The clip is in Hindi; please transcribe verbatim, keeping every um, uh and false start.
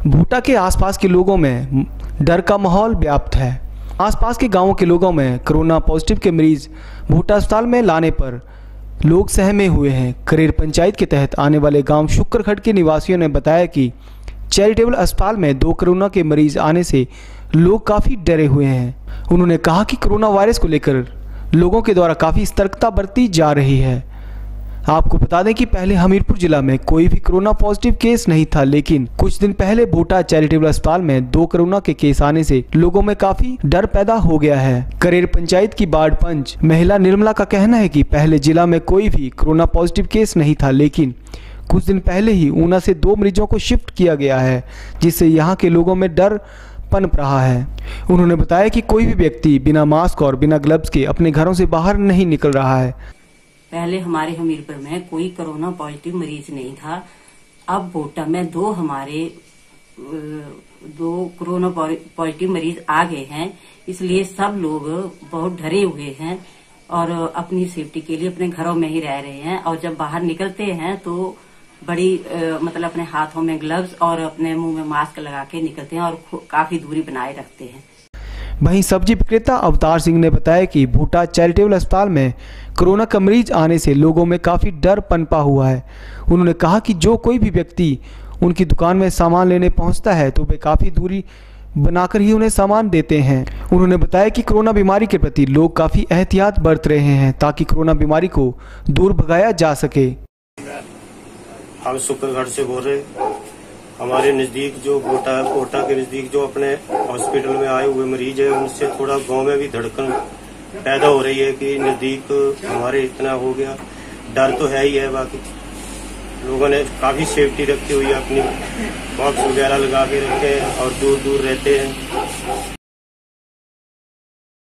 भूटा के आसपास के लोगों में डर का माहौल व्याप्त है। आसपास के गांवों के लोगों में कोरोना पॉजिटिव के मरीज भूटा अस्पताल में लाने पर लोग सहमे हुए हैं। करेर पंचायत के तहत आने वाले गांव शुक्रखट के निवासियों ने बताया कि चैरिटेबल अस्पताल में दो कोरोना के मरीज आने से लोग काफ़ी डरे हुए हैं। उन्होंने कहा कि कोरोना वायरस को लेकर लोगों के द्वारा काफ़ी सतर्कता बरती जा रही है। आपको बता दें कि पहले हमीरपुर जिला में कोई भी कोरोना पॉजिटिव केस नहीं था, लेकिन कुछ दिन पहले भूटा चैरिटेबल अस्पताल में दो कोरोना के केस आने से लोगों में काफी डर पैदा हो गया है। करेर पंचायत की वार्ड पंच महिला निर्मला का कहना है कि पहले जिला में कोई भी कोरोना पॉजिटिव केस नहीं था, लेकिन कुछ दिन पहले ही ऊना से दो मरीजों को शिफ्ट किया गया है, जिससे यहाँ के लोगों में डर पनप रहा है। उन्होंने बताया कि कोई भी व्यक्ति बिना मास्क और बिना ग्लव्स के अपने घरों से बाहर नहीं निकल रहा है। पहले हमारे हमीरपुर में कोई कोरोना पॉजिटिव मरीज नहीं था। अब भूटा में दो हमारे दो कोरोना पॉजिटिव मरीज आ गए हैं, इसलिए सब लोग बहुत डरे हुए हैं और अपनी सेफ्टी के लिए अपने घरों में ही रह रहे हैं। और जब बाहर निकलते हैं तो बड़ी आ, मतलब अपने हाथों में ग्लव्स और अपने मुंह में मास्क लगा के निकलते हैं और काफी दूरी बनाए रखते हैं। वहीं सब्जी विक्रेता अवतार सिंह ने बताया कि भूटा चैरिटेबल अस्पताल में कोरोना का मरीज आने से लोगों में काफ़ी डर पनपा हुआ है। उन्होंने कहा कि जो कोई भी व्यक्ति उनकी दुकान में सामान लेने पहुंचता है तो वे काफ़ी दूरी बनाकर ही उन्हें सामान देते हैं। उन्होंने बताया कि कोरोना बीमारी के प्रति लोग काफ़ी एहतियात बरत रहे हैं ताकि कोरोना बीमारी को दूर भगाया जा सके। हम शुक्रगढ़ से बोल रहे। हमारे नजदीक जो भूटा कोटा के नजदीक जो अपने हॉस्पिटल में आए हुए मरीज है, उनसे थोड़ा गांव में भी धड़कन पैदा हो रही है कि नजदीक हमारे इतना हो गया। डर तो है ही है, बाकी लोगों ने काफी सेफ्टी रखी हुई है, अपनी बॉक्स वगैरह लगा के रखे हैं और दूर दूर रहते हैं।